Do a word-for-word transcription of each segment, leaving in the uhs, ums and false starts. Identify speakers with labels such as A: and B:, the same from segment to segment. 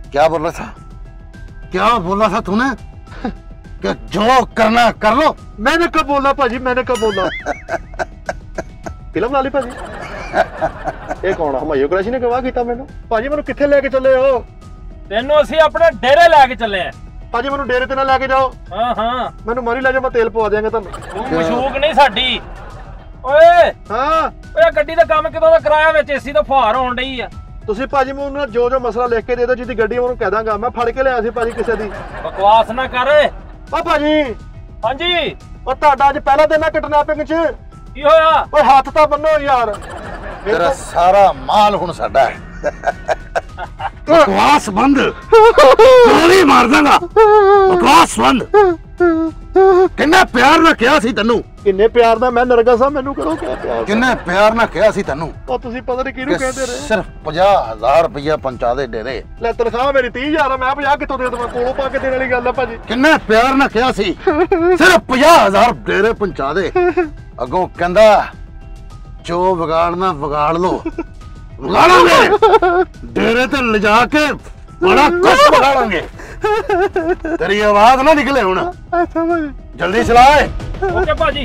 A: क्या बोला था क्या बोला था तूने कि जो करना कर लो।
B: मैंने कब बोला भाजी, मैंने कब बोला? फिल्म ला ली भाजी। ये कौन है? हमायूं कुरैशी ने गवाह किया मैनू। भाजी मैनू कित्थे लेके चले हो?
C: तेनू असीं अपने डेरे लैके चले हैं।
B: भाजी मैनू डेरे ते ना लेके जाओ।
C: हाँ हाँ
B: मैनू मरी ले जाओ, मैं तेल पवा देंगे तुहानू।
C: तू मशूक नहीं साडी। ओए
B: हाँ
C: ओए गड्डी दा काम किदों दा कराया विच एसी दा फुहार होण डई आ।
B: ਤੁਸੀਂ ਭਾਜੀ ਮੈਨੂੰ ਜੋ ਜੋ ਮਸਲਾ ਲਿਖ ਕੇ ਦੇ ਦਿਓ, ਜਿਹਦੀ ਗੱਡੀ ਉਹਨੂੰ ਕਹਿ ਦਾਂਗਾ। ਮੈਂ ਫੜ ਕੇ ਲਿਆ ਸੀ ਭਾਜੀ ਕਿਸੇ ਦੀ।
C: ਬਕਵਾਸ ਨਾ ਕਰ।
B: ਓ ਭਾਜੀ
C: ਹਾਂਜੀ
B: ਉਹ ਤੁਹਾਡਾ ਅੱਜ ਪਹਿਲਾ ਦਿਨ ਆ ਕਿਡਨੈਪਿੰਗ 'ਚ।
C: ਕੀ ਹੋਇਆ?
B: ਓਏ ਹੱਥ ਤਾਂ ਬੰਨੋ ਯਾਰ।
A: तेरा सारा माल हुण साडा है। बकवास बंद, गोली मार देंगा। बकवास बंद। किन्ने प्यार ना कहा सी तैनू,
B: किन्ने प्यार ना मैं नरगा सा मैनू करो क्या प्यार।
A: किन्ने प्यार ना कहा सी तैनू
B: ਉਹ ਤੁਸੀਂ ਪਤਾ ਨਹੀਂ ਕਿਹਨੂੰ ਕਹਿੰਦੇ ਰਹੇ।
A: सिर्फ पचास हजार रुपया पहुंचा दे डेरे।
B: ਲੈ ਤਨਖਾਹ ਮੇਰੀ तीस हज़ार ਆ, मैं पचास ਕਿੱਥੋਂ ਦੇ ਦਵਾਂ? ਕੋਲੋਂ ਪਾ ਕੇ ਦੇਣ ਵਾਲੀ ਗੱਲ ਆ ਭਾਜੀ।
A: किन्ने प्यार ना कहा सी सिर्फ पचास हजार डेरे पहुंचा दे। अगों कहंदा जो बिगाड़ना बिगाड़ लो। बिगाड़ांगे डेरे ते ले जाके बड़ा कुछ बिगाड़ांगे। तेरी आवाज ना निकले हुण।
B: ਅੱਛਾ ਭਾਜੀ
A: जल्दी चला।
C: ओके भाजी।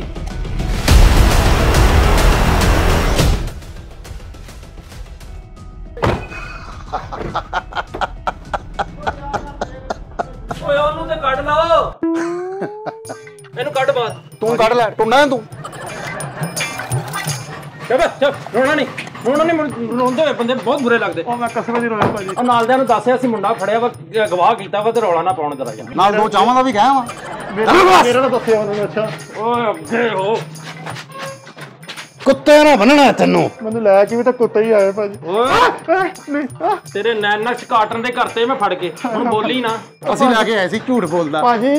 C: ओए ओनू ते कट लो। ਇਹਨੂੰ ਕੱਢ ਬਾਹਰ।
A: तू कट ले टुन्ना तू।
C: ਚੱਲ ਚੱਲ ਰੋਣਾ ਨਹੀਂ ਰੋਣਾ ਨਹੀਂ ਰੋਂਦੇ ਹੋਏ ਬੰਦੇ ਬਹੁਤ ਬੁਰੇ ਲੱਗਦੇ।
B: ਉਹ ਮੈਂ ਕਸਮ ਦੀ ਰੋਇਆ ਭਾਜੀ।
C: ਉਹ ਨਾਲਦਿਆਂ ਨੂੰ ਦੱਸਿਆ ਸੀ ਮੁੰਡਾ ਫੜਿਆ ਵਾ ਗਵਾਹ ਕੀਤਾ ਵਾ ਤੇ ਰੌਲਾ ਨਾ ਪਾਉਣ ਜਰਾ ਜਾ।
A: नाल दो चावां दा भी कहा वा।
B: ਮੇਰਾ ਮੇਰਾ ਤਾਂ ਦੱਸਿਆ ਉਹਨਾਂ ਨੇ। ਅੱਛਾ
C: ਓਏ ਅੱਗੇ ਹੋ।
A: कुत्ते ना बनना तेनू।
B: ਮੈਨੂੰ ਲੈ ਕੇ ਵੀ ਤਾਂ ਕੁੱਤੇ ਹੀ ਆਏ ਭਾਜੀ।
C: ਓਏ
B: ਨਹੀਂ
C: ਤੇਰੇ ਨੈਨਕਸ ਕਾਟਨ ਦੇ ਘਰ ਤੇ ਮੈਂ ਫੜ ਕੇ ਹੁਣ ਬੋਲੀ ਨਾ।
A: ਅਸੀਂ ਲੈ ਕੇ ਆਏ ਸੀ ਝੂਠ ਬੋਲਦਾ।
B: ਭਾਜੀ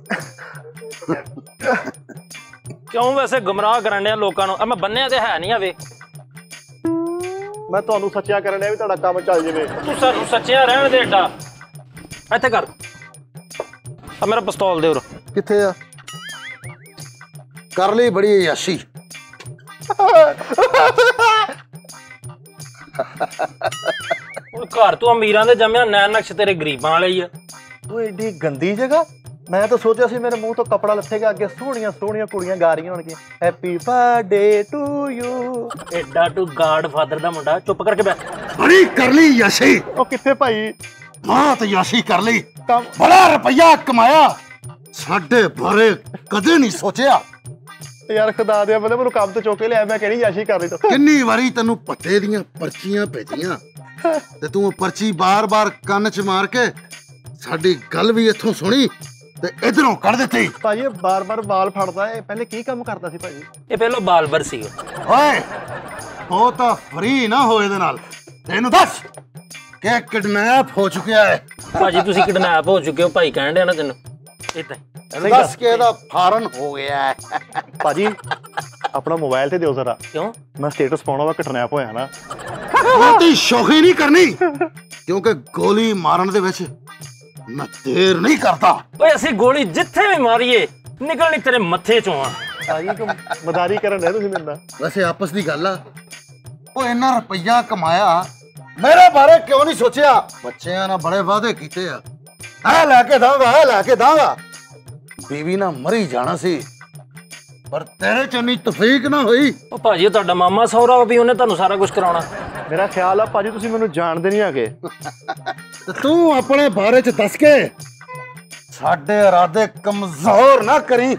C: ਕਿਉਂ ਵੈਸੇ ਗੁੰਮਰਾਹ ਕਰਨ ਡਿਆ ਲੋਕਾਂ ਨੂੰ? ਆ ਮੈਂ ਬੰਨਿਆ ਤੇ ਹੈ ਨਹੀਂ ਆ ਵੇ।
B: ਮੈਂ ਤੁਹਾਨੂੰ ਸੱਚਿਆ ਕਰਨ ਡਿਆ ਵੀ ਤੁਹਾਡਾ ਕੰਮ ਚੱਲ ਜਾਵੇ।
C: ਤੂੰ ਸਾਨੂੰ ਸੱਚਿਆ ਰਹਿਣ ਦੇ ਏਡਾ। ਇੱਥੇ ਕਰ ਆ ਮੇਰਾ ਪਿਸਤੌਲ ਦੇ ਉਰ।
A: ਕਿੱਥੇ ਆ? ਕਰ ਲਈ ਬੜੀ ਯਾਸ਼ੀ।
C: ਹੁਣ ਘਰ ਤੋਂ ਅਮੀਰਾਂ ਦੇ ਜੰਮਿਆ ਨੈਨਕਸ ਤੇਰੇ ਗਰੀਬਾਂ ਵਾਲੇ ਹੀ ਆ।
B: ਉਹ ਏਡੀ ਗੰਦੀ ਜਗ੍ਹਾ। ਮੈਂ ਤਾਂ ਸੋਚਿਆ ਸੀ ਮੇਰੇ ਮੂੰਹ ਤੋਂ ਕੱਪੜਾ ਲੱਥੇਗਾ, ਅੱਗੇ ਸੋਹਣੀਆਂ ਸੋਹਣੀਆਂ ਕੁੜੀਆਂ ਗਾ ਰਹੀਆਂ ਹੋਣਗੀਆਂ ਹੈਪੀ ਬਰਥਡੇ ਟੂ ਯੂ।
C: ਏਡਾ ਤੂੰ ਗਾਡ ਫਾਦਰ ਦਾ ਮੁੰਡਾ ਚੁੱਪ ਕਰਕੇ ਬੈ।
A: ਬੜੀ ਕਰ ਲਈ ਯਾਸ਼ੀ।
B: ਉਹ ਕਿੱਥੇ ਭਾਈ?
A: ਹਾਂ ਤੇ ਯਾਸ਼ੀ ਕਰ ਲਈ।
B: ਕੰਮ
A: ਬੜਾ ਰੁਪਈਆ ਕਮਾਇਆ। ਸਾਡੇ ਬਾਰੇ ਕਦੇ ਨਹੀਂ ਸੋਚਿਆ।
B: ਯਾਰ ਖੁਦਾ ਦੇ ਬੰਦੇ ਮੈਨੂੰ ਕੰਮ ਤੋਂ ਚੁੱਕ ਕੇ ਲਿਆ। ਮੈਂ ਕਿਹੜੀ ਯਾਸ਼ੀ ਕਰ ਰਹੀ ਤਾ।
A: ਕਿੰਨੀ ਵਾਰੀ ਤੈਨੂੰ ਪੱਤੇ ਦੀਆਂ ਪਰਚੀਆਂ ਭੇਜੀਆਂ ਤੇ ਤੂੰ ਪਰਚੀ ਬਾਰ-ਬਾਰ ਕੰਨ 'ਚ ਮਾਰ ਕੇ ਸਾਡੀ ਗੱਲ ਵੀ ਇੱਥੋਂ ਸੁਣੀ ਤੇ ਇਧਰੋਂ ਕੱਢ ਦਿੱਤੀ।
B: ਭਾਜੀ ਇਹ ਬਾਰ-ਬਾਰ ਬਾਲ ਫੜਦਾ ਹੈ। ਪਹਿਲੇ ਕੀ ਕੰਮ ਕਰਦਾ ਸੀ ਭਾਜੀ?
C: ਇਹ ਪਹਿਲਾਂ ਬਾਲਬਰ ਸੀ।
A: ਓਏ ਉਹ ਤਾਂ ਫਰੀ ਨਾ ਹੋ ਇਹਦੇ ਨਾਲ। ਤੈਨੂੰ ਦੱਸ ਕਿ ਕਿਡਨੈਪ ਹੋ ਚੁੱਕਿਆ ਹੈ।
C: ਭਾਜੀ ਤੁਸੀਂ ਕਿਡਨੈਪ ਹੋ ਚੁੱਕੇ ਹੋ ਭਾਈ ਕਹਿਣ ਡਿਆ ਨਾ ਤੈਨੂੰ। ਇਦਾਂ
A: ਤੈਨੂੰ ਦੱਸ ਕੇ ਇਹਦਾ ਫਾਰਨ ਹੋ ਗਿਆ ਹੈ।
B: ਭਾਜੀ ਆਪਣਾ ਮੋਬਾਈਲ ਤੇ ਦਿਓ ਜ਼ਰਾ।
C: ਕਿਉਂ?
B: ਮੈਂ ਸਟੇਟਸ ਪਾਉਣਾ ਵਾ ਕਿਡਨੈਪ ਹੋਇਆ ਨਾ।
A: ਬਹੁਤੀ ਸ਼ੌਖੀ ਨਹੀਂ ਕਰਨੀ ਕਿਉਂਕਿ ਗੋਲੀ ਮਾਰਨ ਦੇ ਵਿੱਚ ਮੈਂ ਦੇਰ ਨਹੀਂ ਕਰਦਾ।
C: ਓਏ ਅਸੀਂ ਗੋਲੀ ਜਿੱਥੇ ਵੀ ਮਾਰੀਏ ਨਿਕਲਣੀ ਤੇਰੇ ਮੱਥੇ ਚੋਂ ਆ।
B: ਭਾਜੀ ਕਿ ਮਦਾਰੀ ਕਰਨ ਦੇ ਤੁਸੀਂ ਮੇਰੇ ਨਾਲ।
A: ਵੈਸੇ ਆਪਸ ਦੀ ਗੱਲ ਆ। ਉਹ ਇੰਨਾ ਰੁਪਈਆ ਕਮਾਇਆ ਮੇਰੇ ਬਾਰੇ ਕਿਉਂ ਨਹੀਂ ਸੋਚਿਆ? ਬੱਚਿਆਂ ਨਾਲ ਬੜੇ ਵਾਅਦੇ ਕੀਤੇ ਆ। ਐ ਲੈ ਕੇ ਦਾਂਗਾ ਐ ਲੈ ਕੇ ਦਾਂਗਾ। ਬੀਵੀ ਨਾਲ ਮਰੀ ਜਾਣਾ ਸੀ ਪਰ ਤੇਰੇ ਚ ਇੰਨੀ ਤਫੀਕ ਨਾ ਹੋਈ।
C: ਉਹ ਭਾਜੀ ਤੁਹਾਡਾ ਮਾਮਾ ਸਹੁਰਾ ਵੀ ਉਹਨੇ ਤੁਹਾਨੂੰ ਸਾਰਾ ਕੁਝ ਕਰਾਉਣਾ।
B: ਮੇਰਾ ਖਿਆਲ ਆ ਭਾਜੀ ਤੁਸੀਂ ਮੈਨੂੰ ਜਾਣਦੇ ਨਹੀਂ ਹੈਗੇ।
A: ਤੇ ਤੂੰ ਆਪਣੇ ਬਾਰੇ ਚ ਦੱਸ ਕੇ ਸਾਡੇ ਇਰਾਦੇ ਕਮਜ਼ੋਰ ਨਾ ਕਰੀ।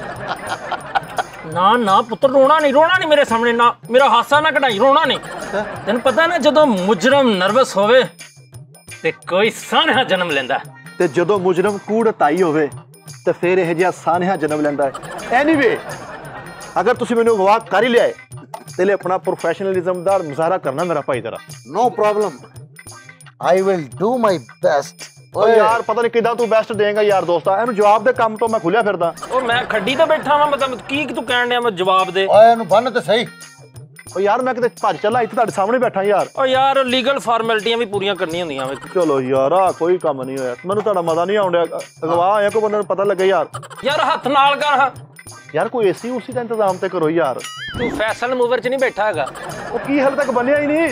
C: ਨਾ ਨਾ ਪੁੱਤਰ ਰੋਣਾ ਨਹੀਂ ਰੋਣਾ ਨਹੀਂ ਮੇਰੇ ਸਾਹਮਣੇ ਨਾ। ਮੇਰਾ ਹਾਸਾ ਨਾ ਕਢਾਈ ਰੋਣਾ ਨਹੀਂ। ਤੈਨੂੰ ਪਤਾ ਨਾ ਜਦੋਂ ਮੁਜਰਮ ਨਰਵਸ ਹੋਵੇ ਤੇ ਕੋਈ ਸਾਨਹਾ ਜਨਮ ਲੈਂਦਾ
B: ਤੇ ਜਦੋਂ ਮੁਜਰਮ ਕੂੜ ਤਾਈ ਹੋਵੇ ਤੇ ਫਿਰ ਇਹ ਜਿਹਾ ਸਾਨਹਾ ਜਨਮ ਲੈਂਦਾ ਹੈ। ਐਨੀਵੇ ਅਗਰ ਤੁਸੀਂ ਮੈਨੂੰ ਅਗਵਾ ਕਰ ਹੀ ਲਿਆਏ ਤੇ ਲੈ ਆਪਣਾ ਪ੍ਰੋਫੈਸ਼ਨਲਿਜ਼ਮ ਦਾ ਮੁਜ਼ਾਹਰਾ ਕਰਨਾ ਮੇਰਾ ਭਾਈ ਤੇਰਾ।
A: No problem I will do my best.
B: ਓ ਯਾਰ ਪਤਾ ਨਹੀਂ ਕਿਦਾਂ ਤੂੰ ਬੈਸਟ ਦੇਂਗਾ ਯਾਰ ਦੋਸਤਾ। ਇਹਨੂੰ ਜਵਾਬ ਦੇ ਕੰਮ ਤੋਂ ਮੈਂ ਖੁੱਲਿਆ ਫਿਰਦਾ।
C: ਉਹ ਮੈਂ ਖੱਡੀ ਤੇ ਬੈਠਾ ਵਾਂ ਮਤਲਬ ਕੀ ਤੂੰ ਕਹਿਣ ਡਿਆ ਮੈਂ ਜਵਾਬ ਦੇ।
A: ਓਏ ਇਹਨੂੰ ਬੰਨ ਤੇ ਸਹੀ।
B: ਓ ਯਾਰ ਮੈਂ ਕਿਤੇ ਭੱਜ ਚੱਲਾ ਇੱਥੇ ਤੁਹਾਡੇ ਸਾਹਮਣੇ ਬੈਠਾ ਯਾਰ।
C: ਓ ਯਾਰ ਲੀਗਲ ਫਾਰਮੈਲਿਟੀਆਂ ਵੀ ਪੂਰੀਆਂ ਕਰਨੀਆਂ ਹੁੰਦੀਆਂ ਵੇ।
B: ਚਲੋ ਯਾਰ ਆ ਕੋਈ ਕੰਮ ਨਹੀਂ ਹੋਇਆ। ਮੈਨੂੰ ਤੁਹਾਡਾ ਮਜ਼ਾ ਨਹੀਂ ਆਉਂਦਾ। ਅਗਵਾ ਆਇਆ ਕੋਈ ਬੰਦੇ ਨੂੰ ਪਤਾ ਲੱਗੇ ਯਾਰ।
C: ਯਾਰ ਹੱਥ ਨਾਲ ਕਰ।
B: ਯਾਰ ਕੋਈ ਏਸੀ ਉਸੀ ਦਾ ਇੰਤਜ਼ਾਮ ਤੇ ਕਰੋ ਯਾਰ।
C: ਤੂੰ ਫੈਸ਼ਨ ਮੂਵਰ ਚ ਨਹੀਂ ਬੈਠਾ ਹੈਗਾ।
B: ਉਹ ਕੀ ਹਾਲੇ ਤੱਕ ਬਣਿਆ ਹੀ ਨਹੀਂ।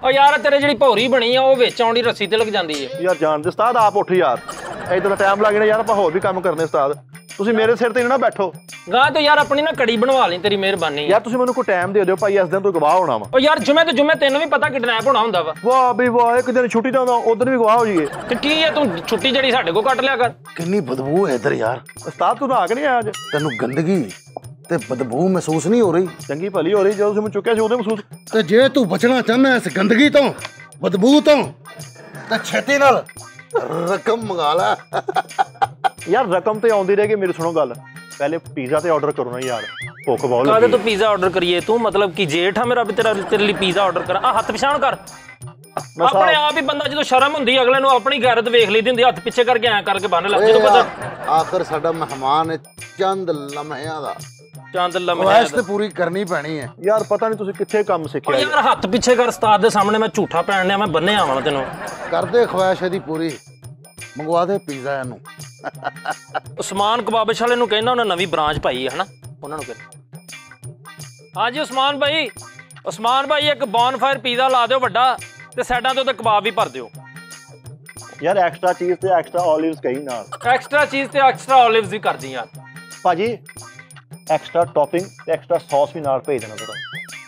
C: ਉਹ ਯਾਰ ਤੇਰੇ ਜਿਹੜੀ ਭੌਰੀ ਬਣੀ ਆ ਉਹ ਵਿੱਚ ਆਉਣੀ ਰੱਸੀ ਤੇ ਲੱਗ ਜਾਂਦੀ ਹੈ
B: ਯਾਰ ਜਾਣ ਦੇ ਉਸਤਾਦ ਆਪ ਉੱਠ ਯਾਰ ਇਦਾਂ ਦਾ ਟਾਈਮ ਲੱਗ ਜਾਣਾ ਯਾਰ ਆਪਾਂ ਹੋਰ ਵੀ ਕੰਮ ਕਰਨੇ ਉਸਤਾਦ ਤੁਸੀਂ ਮੇਰੇ ਸਿਰ ਤੇ ਨਾ ਬੈਠੋ
C: ਗਾਂ ਤੇ ਯਾਰ ਆਪਣੀ ਨਾ ਕੜੀ ਬਣਵਾ ਲਈ ਤੇਰੀ ਮਿਹਰਬਾਨੀ
B: ਯਾਰ ਤੁਸੀਂ ਮੈਨੂੰ ਕੋਈ ਟਾਈਮ ਦੇ ਦਿਓ ਭਾਈ ਇਸ ਦਿਨ ਤੋਂ ਗਵਾਹ ਹੋਣਾ ਵਾ
C: ਉਹ ਯਾਰ ਜੁਮੇ ਤੇ ਜੁਮੇ ਤੈਨੂੰ ਵੀ ਪਤਾ ਕਿਡਨੈਪ ਹੋਣਾ ਹੁੰਦਾ ਵਾ
B: ਵਾਹ ਬਈ ਵਾਹ ਇੱਕ ਦਿਨ ਛੁੱਟੀ ਦਾ ਹੁੰਦਾ ਉਦੋਂ ਵੀ ਗਵਾਹ ਹੋ ਜਾਈਏ
C: ਤੇ ਕੀ ਹੈ ਤੂੰ ਛੁੱਟੀ ਜਿਹੜੀ ਸਾਡੇ ਕੋਲ ਕੱਟ ਲਿਆ ਕਰ
A: ਕਿੰਨੀ ਬਦਬੂ ਹੈ ਇੱਧਰ ਯਾਰ
B: ਉਸਤਾਦ ਤੂੰ ਨਹਾ ਕੇ ਨਹੀਂ ਆਇਆ ਅੱਜ
A: ਤੈਨੂੰ ਗੰਦਗੀ ਤੇ ਬਦਬੂ ਮਹਿਸੂਸ ਨਹੀਂ ਹੋ ਰਹੀ
B: ਚੰਗੀ ਭਲੀ ਹੋ ਰਹੀ ਜਦੋਂ ਤੁਸੀਂ ਮੈਨੂੰ ਚੁੱਕਿਆ ਸੀ ਉਦੋਂ ਮਹਿਸੂਸ
A: ਤੇ ਜੇ ਤੂੰ ਬਚਣਾ ਚਾਹੁੰਦਾ ਇਸ ਗੰਦਗੀ ਤੋਂ ਬਦਬੂ ਤੋਂ ਤੇ ਛੇਤੀ ਨਾਲ ਰਕਮ ਮੰਗਾ ਲੈ
B: ਯਾਰ ਰਕਮ ਤੇ ਆਉਂਦੀ ਰਹੇਗੀ ਮੇਰੀ ਸੁਣੋ ਗੱਲ ਪਹਿਲੇ ਪੀਜ਼ਾ ਤੇ ਆਰਡਰ ਕਰੋ ਨਾ ਯਾਰ ਭੁੱਖ ਬਹੁਤ
C: ਕਾਹਦੇ
B: ਲੱਗੀ
C: ਤੂੰ ਪੀਜ਼ਾ ਆਰਡਰ ਕਰੀਏ ਤੂੰ ਮਤਲਬ ਕਿ ਜੇਠ ਆ ਮੇਰਾ ਵੀ ਤੇਰਾ ਤੇਰੇ ਲਈ ਪੀਜ਼ਾ ਆਰਡਰ ਕਰਾਂ ਆ ਹੱਥ ਪਿਛਾਣ ਕਰ ਆਪਣੇ ਆਪ ਹੀ ਬੰਦਾ ਜਦੋਂ ਸ਼ਰਮ ਹੁੰਦੀ ਅਗਲੇ ਨੂੰ ਆਪਣੀ ਗੈਰਤ ਵੇਖ ਲਈਦੀ ਹੁੰਦੀ ਹੱਥ ਪਿੱਛੇ ਕਰਕੇ ਐਂ ਕਰਕੇ ਬੰਨ ਲੈ ਜਦੋਂ ਪਤਾ
A: ਆਖਰ ਸਾਡਾ ਮਹਿਮਾਨ ਹੈ ਚੰਦ ਲਮਹਿਆਂ ਦਾ
C: ਚੰਦ ਲਮਹਿਆਂ
A: ਖਵਾਇਸ਼ ਤੇ ਪੂਰੀ ਕਰਨੀ ਪੈਣੀ ਹੈ
B: ਯਾਰ ਪਤਾ ਨਹੀਂ ਤੁਸੀਂ ਕਿੱਥੇ ਕੰਮ ਸਿੱਖਿਆ
C: ਯਾਰ ਹੱਥ ਪਿੱਛੇ ਕਰ ਉਸਤਾਦ ਦੇ ਸਾਹਮਣੇ ਮੈਂ ਝੂਠਾ ਪੈਣ ਲਿਆ ਮੈਂ ਬੰਨੇ ਆਵਾਂ ਤੈਨੂੰ
A: ਕਰਦੇ ਖਵਾਇਸ਼ ਇਹਦੀ ਪੂਰੀ ਮੰਗਵਾ ਦੇ ਪੀਜ਼ਾ ਇਹਨੂੰ
C: ਉਸਮਾਨ ਕਬਾਬਿਸ਼ ਵਾਲੇ ਨੂੰ ਕਹਿੰਦਾ ਉਹਨਾਂ ਨਵੀਂ ਬ੍ਰਾਂਚ ਪਾਈ ਹੈ ਹਨਾ ਉਹਨਾਂ ਨੂੰ ਕਹਿੰਦਾ ਹਾਂਜੀ ਉਸਮਾਨ ਭਾਈ ਉਸਮਾਨ ਭਾਈ ਇੱਕ ਬੌਨਫਾਇਰ ਪੀਜ਼ਾ ਲਾ ਦਿਓ ਵੱਡਾ ਤੇ ਸਾਈਡਾਂ ਤੋਂ ਤੇ ਕਬਾਬ ਵੀ ਭਰ ਦਿਓ
B: ਯਾਰ ਐਕਸਟਰਾ ਚੀਜ਼ ਤੇ ਐਕਸਟਰਾ ਓਲਿਵਸ ਕਹੀ ਨਾਲ
C: ਐਕਸਟਰਾ ਚੀਜ਼ ਤੇ ਐਕਸਟਰਾ ਓਲਿਵਸ ਵੀ ਕਰਦੀ ਯਾਰ
B: ਭਾਜੀ ਐਕਸਟਰਾ ਟੌਪਿੰਗ ਤੇ ਐਕਸਟਰਾ ਸੌਸ ਵੀ ਨਾਲ ਭੇਜ ਦੇਣਾ ਥੋੜਾ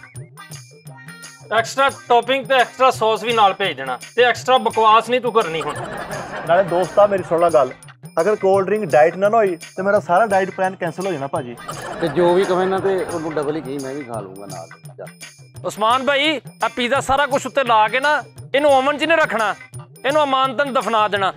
C: ਐਕਸਟਰਾ ਟੌਪਿੰਗ ਤੇ ਐਕਸਟਰਾ ਸੌਸ ਵੀ ਨਾਲ ਭੇਜ ਦੇਣਾ ਤੇ ਐਕਸਟਰਾ ਬਕਵਾਸ ਨਹੀਂ ਤੂੰ ਕਰਨੀ ਹੁਣ
B: ਨਾਲੇ ਦੋਸਤਾ ਮੇਰੀ ਸੁਣ ਲੈ ਗੱਲ ਅਗਰ ਕੋਲਡ ਡਰਿੰਕ ਡਾਈਟ ਨਾ ਨਾ ਹੋਈ ਤੇ ਮੇਰਾ ਸਾਰਾ ਡਾਈਟ ਪਲਾਨ ਕੈਨਸਲ ਹੋ ਜਾਣਾ ਭਾਜੀ
A: ਤੇ ਜੋ ਵੀ ਕਵੇਂ ਨਾ ਤੇ ਉਹਨੂੰ ਡਬਲ ਹੀ ਕਹੀ ਮੈਂ ਵੀ ਖਾ ਲੂੰਗਾ ਨਾਲ
C: ਉਸਮਾਨ ਭਾਈ ਆ ਪੀਜ਼ਾ ਸਾਰਾ ਕੁਝ ਉੱਤੇ ਲਾ ਕੇ ਨਾ ਇਹਨੂੰ ਓਵਨ 'ਚ ਨਹੀਂ ਰੱਖਣਾ ਇਹਨੂੰ ਅਮਾਨਤਨ ਦਫਨਾ ਦੇਣਾ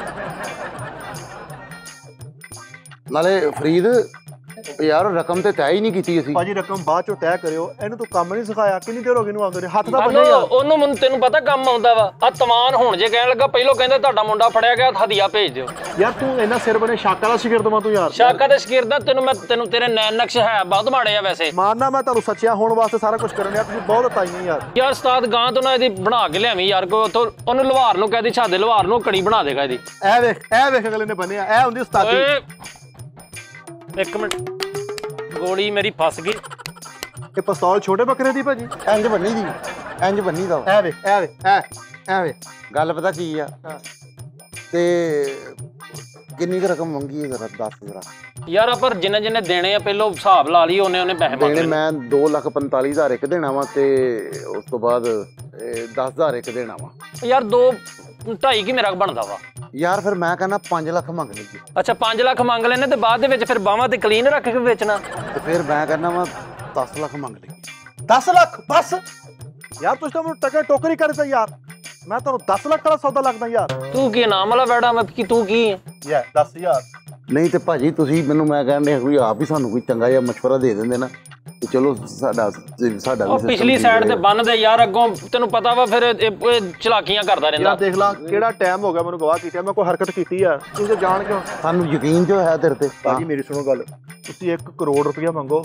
A: ਨਾਲੇ ਫਰੀਦ ਯਾਰ ਰਕਮ ਤੇ ਤੈਅ ਹੀ ਨਹੀਂ ਕੀਤੀ ਅਸੀਂ
B: ਭਾਜੀ ਰਕਮ ਬਾਅਦ ਚੋਂ ਤੈਅ ਕਰਿਓ ਇਹਨੂੰ ਤੂੰ ਕੰਮ ਨਹੀਂ ਸਿਖਾਇਆ ਕਿੰਨੀ ਦੇਰ ਹੋ ਗਈ ਨੂੰ ਆਉਂਦੇ ਨੇ ਹੱਥ ਦਾ ਬੰਨਿਆ ਯਾਰ
C: ਉਹਨੂੰ ਮੈਨੂੰ ਤੈਨੂੰ ਪਤਾ ਕੰਮ ਆਉਂਦਾ ਵਾ ਆ ਤਮਾਨ ਹੁਣ ਜੇ ਕਹਿਣ ਲੱਗਾ ਪਹਿਲੋਂ ਕਹਿੰਦੇ ਤੁਹਾਡਾ ਮੁੰਡਾ ਫੜਿਆ ਗਿਆ ਹਦੀਆ ਭੇਜ ਦਿਓ
B: ਯਾਰ ਤੂੰ ਇੰਨਾ ਸਿਰ ਬਣੇ ਸ਼ਾਕਾ ਦਾ ਸ਼ਿਕਰ ਦਵਾਂ ਤੂੰ ਯਾਰ
C: ਸ਼ਾਕਾ ਦੇ ਸ਼ਕੀਰ ਦਾ ਤੈਨੂੰ ਮੈਂ ਤੈਨੂੰ ਤੇਰੇ ਨੈਣ ਨਕਸ਼ ਹੈ ਬਹੁਤ ਮਾੜੇ ਆ ਵੈਸੇ
B: ਮਾਨਨਾ ਮੈਂ ਤੁਹਾਨੂੰ ਸੱਚਿਆ ਹੋਣ ਵਾਸਤੇ ਸਾਰਾ ਕੁਝ ਕਰਨ ਲਿਆ ਤੁਸੀਂ ਬਹੁਤ ਤਾਈਆਂ ਯਾਰ
C: ਯਾਰ ਉਸਤਾਦ ਗਾਂ ਤੋਂ ਨਾ ਇਹਦੀ ਬਣਾ ਕੇ ਲਿਆਵੀਂ ਯਾਰ ਕੋ ਉਥੋਂ ਉਹਨੂੰ ਲਵਾਰ ਨੂੰ ਕਹਦੀ ਛਾਦੇ ਲਵਾਰ ਨੂੰ ਕੜੀ ਬਣਾ ਦੇਗਾ ਇਹਦੀ
B: ਇਹ ਵੇਖ ਇਹ ਵੇਖ ਅਗਲੇ ਨੇ ਬੰਨਿਆ ਇਹ ਹੁੰਦੀ ਉਸਤਾਦੀ
C: ਇੱਕ ਮਿੰਟ ਗੋਲੀ ਮੇਰੀ ਫਸ ਗਈ
B: ਇਹ ਪਿਸਤੌਲ ਛੋਟੇ ਬੱਕਰੇ ਦੀ ਭਾਜੀ
A: ਇੰਜ ਬੰਨੀ ਦੀ ਇੰਜ ਬੰਨੀ ਦਾ
B: ਇਹ ਵੇਖ ਇਹ ਵੇਖ ਇਹ ਇਹ ਵੇਖ
A: ਗੱਲ ਪਤਾ ਕੀ ਆ ਤੇ ਕਿੰਨੀ ਕੁ ਰਕਮ ਮੰਗੀ ਹੈ ਜ਼ਰਾ ਦੱਸ ਜ਼ਰਾ
C: ਯਾਰ ਪਰ ਜਿੰਨੇ ਜਿੰਨੇ ਦੇਣੇ ਆ ਪਹਿਲੋਂ ਹਿਸਾਬ ਲਾ ਲਈ ਉਹਨੇ ਉਹਨੇ ਪੈਸੇ ਮੰਗ
A: ਦੇਣੇ ਮੈਂ ਦੋ ਲੱਖ ਪੰਤਾਲੀ ਹਜ਼ਾਰ ਇੱਕ ਦੇਣਾ ਵਾ ਤੇ ਉਸ ਤੋਂ ਬਾਅਦ ਦਸ ਹਜ਼ਾਰ ਇੱਕ ਦੇਣਾ ਵਾ
C: ਯਾਰ ਦੋ ਢਾਈ ਕੀ ਮੇਰਾ ਬਣਦਾ ਵਾ
A: ਯਾਰ ਫਿਰ ਮੈਂ ਕਹਿੰਦਾ ਪੰਜ ਲੱਖ ਮੰਗ ਲਈਏ
C: ਅੱਛਾ ਪੰਜ ਲੱਖ ਮੰਗ ਲੈਣੇ ਤੇ ਬਾਅਦ ਦੇ ਵਿੱਚ ਫਿਰ ਬਾਹਾਂ ਤੇ ਕਲੀਨ ਰੱਖ ਕੇ ਵੇਚਣਾ
A: ਤੇ ਫਿਰ ਮੈਂ ਕਹਿੰਦਾ ਵਾ ਦਸ ਲੱਖ ਮੰਗ ਲਈਏ
B: ਦਸ ਲੱਖ ਬਸ ਯਾਰ ਤੁਸੀਂ ਤਾਂ ਮੈਨੂੰ ਟੱਕਰ ਟੋਕਰੀ ਕਰਦਾ ਯਾਰ ਮੈਂ ਤੁਹਾਨੂੰ ਦਸ ਲੱਖ ਵਾਲਾ ਸੌਦਾ ਲੱਗਦਾ ਯਾਰ
C: ਤੂੰ ਕੀ ਨਾਮ ਵਾਲਾ ਵੈੜਾ ਮੈਂ ਕੀ ਤੂੰ ਕੀ ਹੈ
B: ਯਾ ਦਸ ਹਜ਼ਾਰ
A: ਨਹੀਂ ਤੇ ਭਾਜੀ ਤੁਸੀਂ ਮੈਨੂੰ ਮੈਂ ਕਹਿੰਦੇ ਕੋਈ ਆਪ ਹੀ ਸਾਨੂੰ ਕੋਈ ਚੰਗਾ ਜਿਹਾ ਮਸ਼ਵਰਾ ਦੇ ਦਿੰਦੇ ਨਾ ਤੇ ਚਲੋ ਸਾਡਾ ਸਾਡਾ
C: ਉਹ ਪਿਛਲੀ ਸਾਈਡ ਤੇ ਬੰਨ ਦੇ ਯਾਰ ਅੱਗੋਂ ਤੈਨੂੰ ਪਤਾ ਵਾ ਫਿਰ ਇਹ ਚਲਾਕੀਆਂ ਕਰਦਾ ਰਹਿੰਦਾ
B: ਯਾਰ ਦੇਖ ਲਾ ਕਿਹੜਾ ਟਾਈਮ ਹੋ ਗਿਆ ਮੈਨੂੰ ਗਵਾਹ ਕੀਤਾ ਮੈਂ ਕੋਈ ਹਰਕਤ ਕੀਤੀ ਆ ਤੁਸੀਂ ਜਾਣ ਕਿਉਂ
A: ਸਾਨੂੰ ਯਕੀਨ ਜੋ ਹੈ ਤੇਰੇ ਤੇ
B: ਭਾਜੀ ਮੇਰੀ ਸੁਣੋ ਗੱਲ ਤੁਸੀਂ ਇੱਕ ਕਰੋੜ ਰੁਪਇਆ ਮੰਗੋ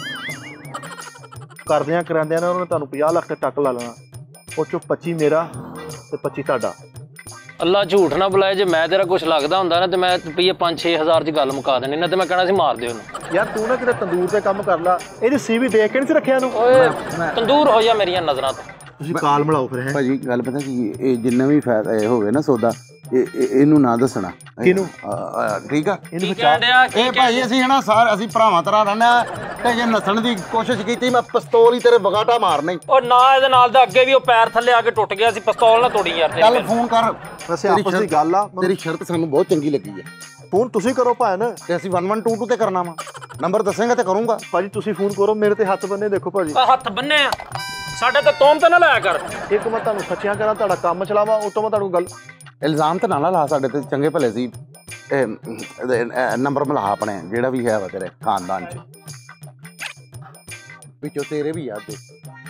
B: ਕਰਦਿਆਂ ਕਰਾਂਦਿਆਂ ਨਾ ਉਹਨੇ ਤੁਹਾਨੂੰ ਪੰਜਾਹ ਲੱਖ ਤੇ ਟੱਕ ਲਾ ਲੈਣਾ ਉਹ ਚੋਂ ਪੱਚੀ ਮੇਰਾ ਤੇ ਪੱਚੀ ਤੁਹਾਡਾ
C: ਅੱਲਾ ਝੂਠ ਨਾ ਬੁਲਾਏ ਜੇ ਮੈਂ ਤੇਰਾ ਕੁਝ ਲੱਗਦਾ ਹੁੰਦਾ ਨਾ ਤੇ ਮੈਂ ਰੁਪਈਏ ਪੰਜ ਛੇ ਹਜ਼ਾਰ ਚ ਗੱਲ ਮੁਕਾ ਦੇਣੀ ਨਾ ਤੇ ਮੈਂ ਕਹਿਣਾ ਸੀ ਮਾਰ ਦਿਓ ਉਹਨੂੰ
B: ਯਾਰ ਤੂੰ ਨਾ ਕਿਤੇ ਤੰਦੂਰ ਤੇ ਕੰਮ ਕਰ ਲਾ ਇਹਦੀ ਸੀਵੀ ਦੇਖ ਕੇ ਨਹੀਂ ਸੀ ਰੱਖਿਆ ਇਹਨੂੰ
C: ਓਏ ਤੰਦੂਰ ਹੋ ਜਾ ਮੇਰੀਆਂ ਨਜ਼ਰਾਂ ਤੋਂ
B: ਤੁਸੀਂ ਕਾਲ ਮਿਲਾਓ ਫਿਰ ਹੈ
A: ਭਾਜੀ ਗੱਲ ਪਤਾ ਕੀ ਇਹ ਜਿੰਨਾ ਵੀ ਫਾਇਦਾ ਹੋਵੇ ਨਾ ਸੌਦਾ ਇਹ ਇਹਨੂੰ ਨਾ ਦੱਸਣਾ
B: ਕਿਹਨੂੰ
A: ਠੀਕ ਆ
B: ਇਹਨੂੰ
C: ਕੀ ਕਹਿਣ ਡਿਆ
A: ਇਹ ਭਾਈ ਅਸੀਂ ਹਨਾ ਸਾਰ ਅਸੀਂ ਭਰਾਵਾਂ ਤਰ੍ਹਾਂ ਰਹਿੰਦੇ ਆ ਤੇ ਜੇ ਨੱਸਣ ਦੀ ਕੋਸ਼ਿਸ਼ ਕੀਤੀ ਮੈਂ ਪਿਸਤੌਲ ਹੀ ਤੇਰੇ ਬਗਾਟਾ ਮਾਰਨਾ ਹੀ
C: ਉਹ ਨਾ ਇਹਦੇ ਨਾਲ ਦਾ ਅੱਗੇ ਵੀ ਉਹ ਪੈਰ ਥੱਲੇ ਆ ਕੇ ਟੁੱਟ ਗਿਆ ਸੀ ਪਿਸਤੌਲ ਨਾ ਤੋੜੀ ਯਾਰ
A: ਚੱਲ ਫੋਨ ਕਰ
B: ਵੈਸੇ ਆਪਸ ਦੀ ਗੱਲ ਆ
A: ਤੇਰੀ ਸ਼ਰਤ ਸਾਨੂੰ ਬਹੁਤ ਚੰਗੀ ਲੱਗੀ ਹੈ
B: ਫੋਨ ਤੁਸੀਂ ਕਰੋ ਭਾਣ
A: ਤੇ ਅਸੀਂ ਇੱਕ ਇੱਕ ਦੋ ਦੋ ਤੇ ਕਰਨਾ ਵਾ ਨੰਬਰ ਦੱਸੇਗਾ ਤੇ ਕਰੂੰਗਾ
B: ਭਾਜੀ ਤੁਸੀਂ ਫੋਨ ਕਰੋ ਮੇਰੇ ਤੇ ਹੱਥ ਬੰਨੇ ਦੇਖੋ ਭਾਜੀ
C: ਆ ਹੱਥ ਬੰਨੇ ਆ ਸਾਡੇ ਤੇ ਤੋਮ ਤੇ ਨਾ ਲਾਇਆ ਕਰ
B: ਇੱਕ ਮੈਂ ਤੁਹਾਨੂੰ ਸੱਚੀਆਂ ਕਰਾਂ ਤੁਹਾਡਾ ਕੰਮ ਚਲਾਵਾ ਉਹ ਤੋਂ ਮੈਂ ਤੁਹਾਨੂੰ ਗੱਲ
A: ਇਲਜ਼ਾਮ ਤਾਂ ਨਾ ਨਾ ਲਾ ਸਾਡੇ ਤੇ ਚੰਗੇ ਭਲੇ ਸੀ ਨੰਬਰ ਮਿਲਾ ਆਪਣੇ ਜਿਹੜਾ ਵੀ ਹੈ ਵਾ ਤੇਰੇ ਖਾਨਦਾਨ ਚ ਵਿੱਚੋਂ ਤੇਰੇ ਵੀ ਯਾਦ ਦੇ